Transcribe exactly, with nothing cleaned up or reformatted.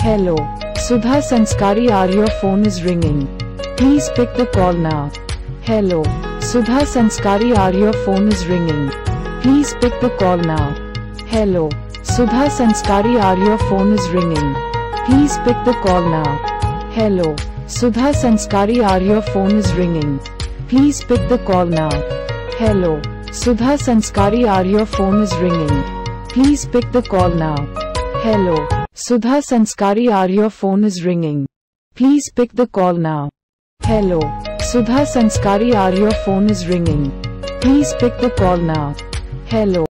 Hello. Sudha Sanskari, are your phone is ringing. Please pick the call now. Hello. Sudha Sanskari, are your phone is ringing. Please pick the call now. Hello. Sudha Sanskari, are your phone is ringing. Please pick the call now. Hello. Sudha Sanskari, are your phone is ringing. Please pick the call now. Hello. Sudha Sanskari, are your phone is ringing. Please pick the call now. Hello. Sudha Sanskari, are your phone is ringing. Please pick the call now. Hello. Sudha Sanskari, are your phone is ringing. Please pick the call now. Hello.